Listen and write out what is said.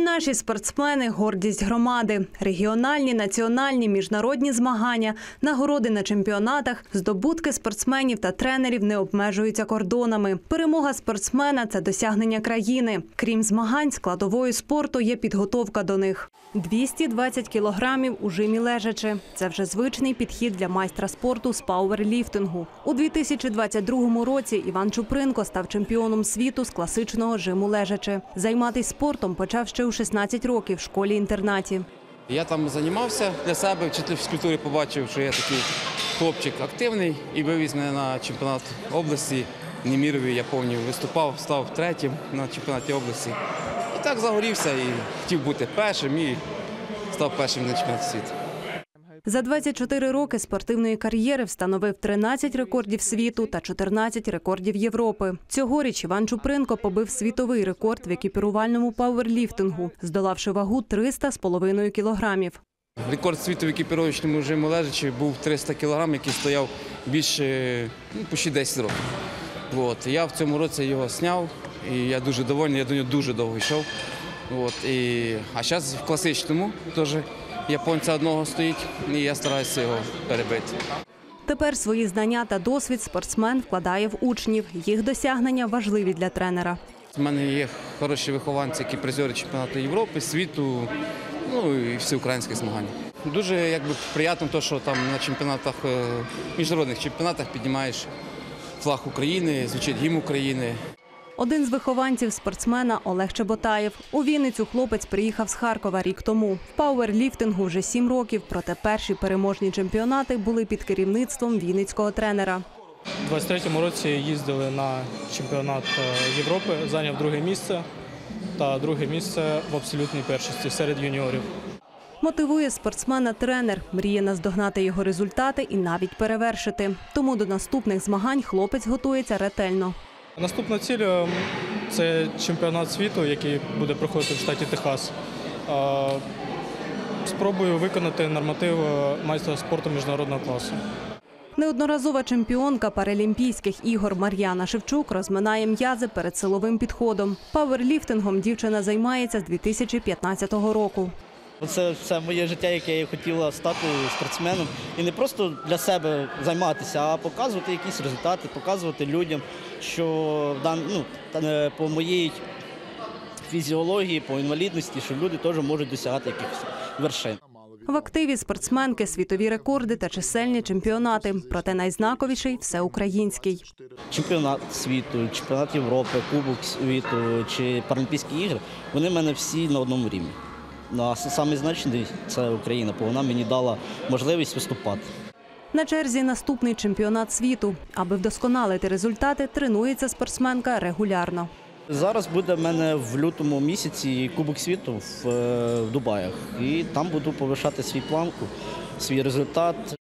Наші спортсмени – гордість громади. Регіональні, національні, міжнародні змагання, нагороди на чемпіонатах, здобутки спортсменів та тренерів не обмежуються кордонами. Перемога спортсмена – це досягнення країни. Крім змагань, складовою спорту є підготовка до них. 220 кілограмів у жимі лежачи – це вже звичний підхід для майстра спорту з пауерліфтингу. У 2022 році Іван Чупринко став чемпіоном світу з класичного жиму лежачи. Займатися спортом почав ще у 16 років в школі-інтернаті. Я там займався для себе, вчитель фізкультури побачив, що я такий хлопчик активний і вивіз мене на чемпіонат області. В Немірові, я пам'ятаю, виступав, став третім на чемпіонаті області. І так загорівся і хотів бути першим і став першим на чемпіонаті світу. За 24 роки спортивної кар'єри встановив 13 рекордів світу та 14 рекордів Європи. Цьогоріч Іван Чупринко побив світовий рекорд в екіпірувальному пауерліфтингу, здолавши вагу 300,5 кілограмів. Рекорд світу в екіпіровочному жиму лежачи був 300 кілограм, який стояв більше, почти 10 років. Я в цьому році його зняв і я дуже довольний, я до нього дуже довго йшов. А зараз в класичному теж японця одного стоїть, і я стараюся його перебити. Тепер свої знання та досвід спортсмен вкладає в учнів. Їх досягнення важливі для тренера. У мене є хороші вихованці, які призери чемпіонату Європи, світу, і всеукраїнських змагань. Дуже приємно, що там на чемпіонатах, міжнародних чемпіонатах піднімаєш флаг України, звучить гімн України. Один з вихованців спортсмена – Олег Чеботаєв. У Вінницю хлопець приїхав з Харкова рік тому. В пауерліфтингу вже 7 років, проте перші переможні чемпіонати були під керівництвом вінницького тренера. У 23-му році їздили на чемпіонат Європи, зайняв друге місце та друге місце в абсолютній першості серед юніорів. Мотивує спортсмена тренер, мріє наздогнати його результати і навіть перевершити. Тому до наступних змагань хлопець готується ретельно. Наступна ціль – це чемпіонат світу, який буде проходити в штаті Техас. Спробую виконати норматив майстра спорту міжнародного класу. Неодноразова чемпіонка Паралімпійських ігор Мар'яна Шевчук розминає м'язи перед силовим підходом. Пауерліфтингом дівчина займається з 2015 року. Це все моє життя, яке я хотіла стати спортсменом. І не просто для себе займатися, а показувати якісь результати, показувати людям, що по моїй фізіології, по інвалідності, що люди теж можуть досягати якихось вершин. В активі спортсменки – світові рекорди та чисельні чемпіонати. Проте найзнаковіший – всеукраїнський. Чемпіонат світу, чемпіонат Європи, Кубок світу чи Паралімпійські ігри – вони в мене всі на одному рівні. А найзначніший – це Україна, бо вона мені дала можливість виступати. На черзі наступний чемпіонат світу. Аби вдосконалити результати, тренується спортсменка регулярно. Зараз буде в мене в лютому місяці Кубок світу в Дубаях. І там буду повишати свій планку, свій результат.